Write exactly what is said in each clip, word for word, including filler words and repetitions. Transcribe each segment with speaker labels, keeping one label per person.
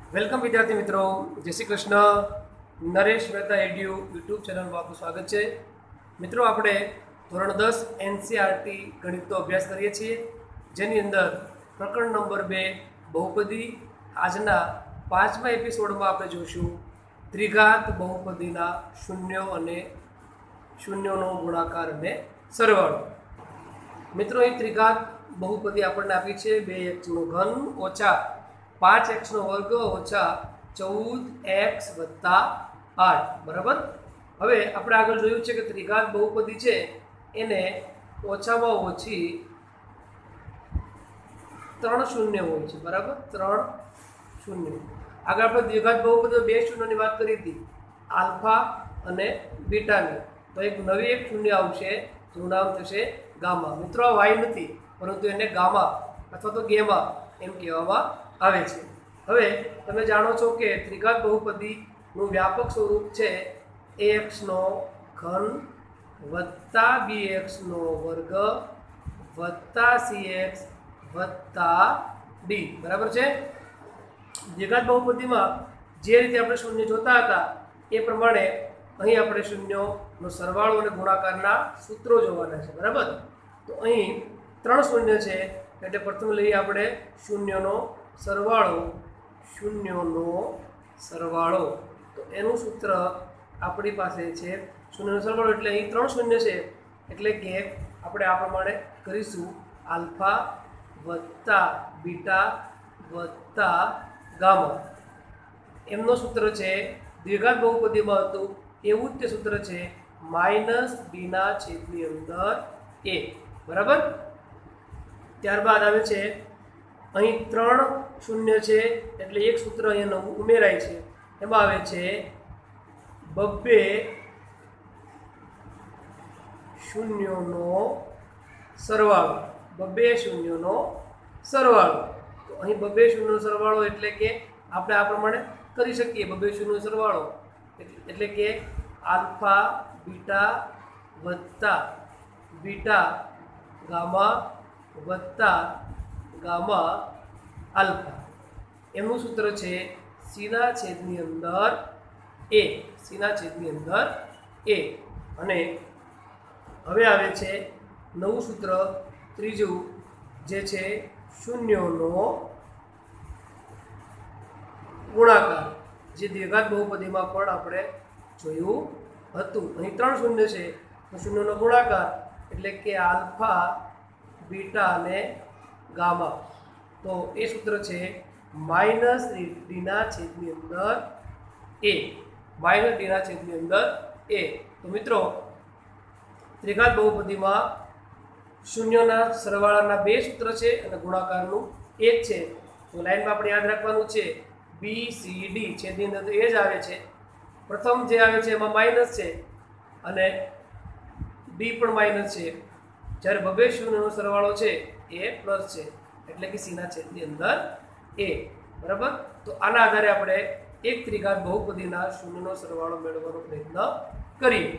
Speaker 1: Welcome વિદ્યાર્થી મિત્રો, જય શ્રી કૃષ્ણ. નરેશ મહેતા એડ્યુ યુટ્યુબ ચેનલમાં આપનું સ્વાગત છે. મિત્રો, આપણે ધોરણ દસ એનસીઆરટી ગણિતનો અભ્યાસ કરીએ છીએ, જેની અંદર પ્રકરણ નંબર બે બહુપદી. આજના પાંચમા એપિસોડમાં આપણે જોઈશું ત્રિઘાત બહુપદીના શૂન્યો અને શૂન્યોનો ગુણાકાર અને સરવાળો. મિત્રો, અહીં ત્રિઘાત બહુપદી આપણને આપી છે બે એક્સનો ઘન ઓછા પાંચ એક્સનો વર્ગ ઓછા ચૌદ એક્સ વત્તા આઠ. બરાબર. હવે આપણે આગળ જોયું છે કે ત્રિઘાત બહુપદી છે એને ઓછામાં ઓછી ત્રણ શૂન્ય હોય છે. બરાબર, ત્રણ શૂન્ય. આગળ આપણે દ્વિઘાત બહુપદી બે શૂન્યની વાત કરી હતી, આલ્ફા અને બીટાની. તો એક નવી એક શૂન્ય આવશે જેનું નામ થશે ગામા. મિત્રો, આ વાય નથી, પરંતુ એને ગામા અથવા તો ગેમા એમ કહેવામાં આવે છે. હવે તમે જાણો છો કે ત્રિઘાત બહુપદીનું વ્યાપક સ્વરૂપ છે એ એક્સનો ઘન વત્તા બી એક્સનો વર્ગ વત્તા સી એક્સ વત્તા ડી. બરાબર છે. દ્વિઘાત બહુપદીમાં જે રીતે આપણે શૂન્ય જોતા હતા એ પ્રમાણે અહીં આપણે શૂન્યોનો સરવાળો અને ગુણાકારના સૂત્રો જોવાના છે. બરાબર. તો અહીં ત્રણ શૂન્ય છે એટલે પ્રથમ લઈએ આપણે શૂન્યનો સરવાળો. શૂન્યોનો સરવાળો તો એનું સૂત્ર આપણી પાસે છે શૂન્યનો સરવાળો. એટલે અહીં ત્રણ શૂન્ય છે એટલે કે આપણે આ પ્રમાણે કરીશું, આલ્ફા વત્તા બીટા વત્તા ગામા. એમનો સૂત્ર છે દ્વિઘાત બહુપદીમાં હતું એવું જ તે સૂત્ર છે માઇનસ બીના છેદની અંદર એ. બરાબર. ત્યારબાદ આવે છે અહીં ત્રણ શૂન્ય છે એટલે એક સૂત્ર અહીંયા નવું ઉમેરાય છે. એમાં આવે છે બબ્બે શૂન્યોનો સરવાળો. બબ્બે શૂન્યોનો સરવાળો. તો અહીં બબ્બે શૂન્યનો સરવાળો એટલે કે આપણે આ પ્રમાણે કરી શકીએ. બબ્બે શૂન્યનો સરવાળો એટલે કે આલ્ફા બીટા વત્તા બીટા ગામા વત્તા ગામા આલ્ફા. એમનું સૂત્ર છે સીના છેદની અંદર એ. સીના છેદની અંદર એ. અને હવે આવે છે નવું સૂત્ર ત્રીજું, જે છે શૂન્યોનો ગુણાકાર, જે દ્વિઘાત બહુપદીમાં પણ આપણે જોયું હતું. અહીં ત્રણ શૂન્ય છે તો શૂન્યનો ગુણાકાર એટલે કે આલ્ફા બીટા અને ગામા. તો એ સૂત્ર છે માઇનસ ડીના છેદની અંદર એ. માઇનસ ડીના છેદની અંદર એ. તો મિત્રો, ત્રિઘાત બહુપદીમાં શૂન્યના સરવાળાના બે સૂત્ર છે અને ગુણાકારનું એક છે. તો લાઈનમાં આપણે યાદ રાખવાનું છે બી સી ડી છેદની અંદર તો એ જ આવે છે. પ્રથમ જે આવે છે એમાં માઇનસ છે અને ડી પણ માઇનસ છે, જ્યારે બબે શૂન્યનો સરવાળો છે એ પ્લસ છે એટલે કે સીના છેદની અંદર એ. બરાબર. તો આના આધારે આપણે એક ત્રિઘાત બહુપદીના શૂન્યનો સરવાળો મેળવવાનો પ્રયત્ન કરીએ.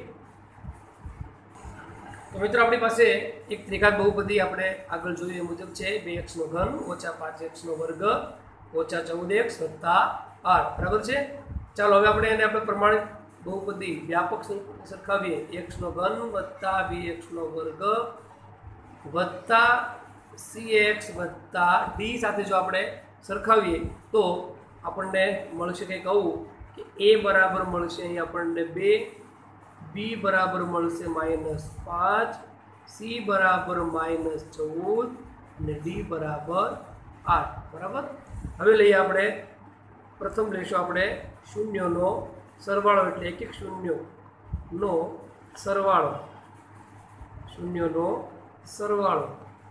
Speaker 1: તો મિત્રો, આપણી પાસે એક ત્રિઘાત બહુપદી આપણે આગળ જોયું એ મુજબ છે બે એક્સનો ઘન ઓછા પાંચ એક્સનો વર્ગ ઓછા ચૌદ એક્સ વત્તા આઠ. બરાબર છે. ચાલો હવે આપણે એને આપણે પ્રમાણિત બહુપદી વ્યાપક સરખાવીએ. એક્સનો ઘન વત્તા બી એક્સનો વર્ગ વત્તા સી એક્સ વત્તા ડી સાથે જો આપણે સરખાવીએ તો આપણને મળશે કંઈક આવું કે એ બરાબર મળશે અહીં આપણને બે, બી બરાબર મળશે માઇનસ પાંચ, સી બરાબર માઇનસ ચૌદ અને ડી બરાબર આઠ. બરાબર. હવે લઈએ આપણે પ્રથમ લઈશું આપણે શૂન્યોનો સરવાળો એટલે એક એક શૂન્યોનો સરવાળો. શૂન્યોનો સરવાળો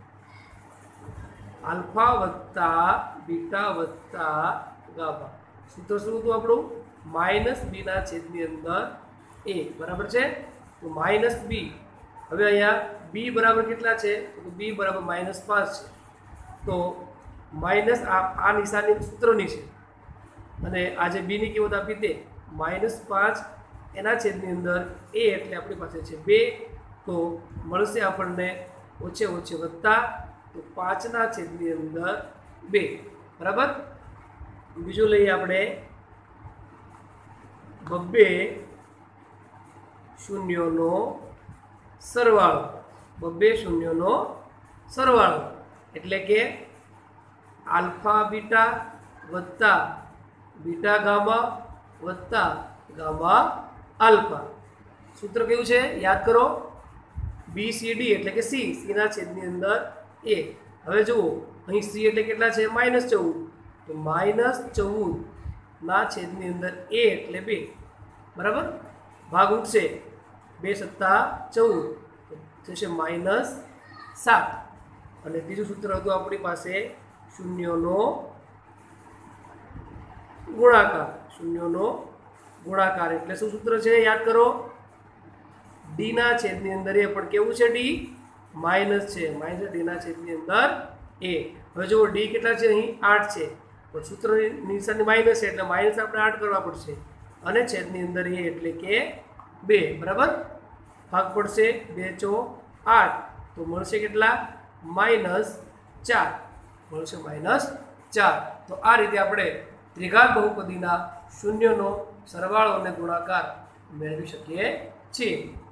Speaker 1: આલ્ફા વત્તા બીટા વત્તા ગામા. સૂત્ર શું હતું આપણું? માઇનસ બીના છેદની અંદર એ. બરાબર છે. તો માઇનસ બી. હવે અહીંયા બી બરાબર કેટલા છે? તો બી બરાબર માઇનસ પાંચ છે. તો માઇનસ આ આ નિશાની સૂત્રની છે અને આ જે બીની કિંમત આપી તે માઇનસ પાંચ એના છેદની અંદર એ એટલે આપણી પાસે છે બે. તો મળશે આપણને ઓછે ઓછે વત્તા તો પાંચના છેદની અંદર બે. બરાબર. બીજું લઈએ આપણે બબ્બે શૂન્યોનો સરવાળો. બબ્બે શૂન્યોનો સરવાળો એટલે કે આલ્ફા બીટા વત્તા બીટા ગામા વત્તા ગામા આલ્ફા. સૂત્ર કયું છે યાદ કરો, બી સી ડી એટલે કે સી, સીના છેદની અંદર એ. હવે જુઓ અહીં સી એટલે કેટલા છે માઇનસ ચૌદ, તો માઇનસ ચૌદ ના છેદની અંદર એ એટલે બે, બરાબર. ભાગ ઉઠશે, બે સત્તા ચૌદ થશે માઇનસ સાત. અને ત્રીજું સૂત્ર હતું આપણી પાસે શૂન્યોનો ગુણાકાર. શૂન્યોનો ગુણાકાર એટલે શું સૂત્ર છે યાદ કરો, ડી ના છેદની અંદર એ, પણ કેવું છે ડી માઇનસ છે, માઇનસ ડી ના છેદની અંદર એ. હવે જુઓ ડી કેટલા છે અહીં આઠ છે, પણ સૂત્રની નિશાની માઇનસ છે એટલે માઇનસ આપણે આઠ કરવા પડશે, અને છેદની અંદર એ એટલે કે બે, બરાબર. ભાગ પડશે બે ચો આઠ, તો મળશે કેટલા માઇનસ ચાર, મળશે માઇનસ ચાર. તો આ રીતે આપણે ત્રિઘાત બહુપદીના શૂન્યનો સરવાળો અને ગુણાકાર મેળવી શકીએ છીએ.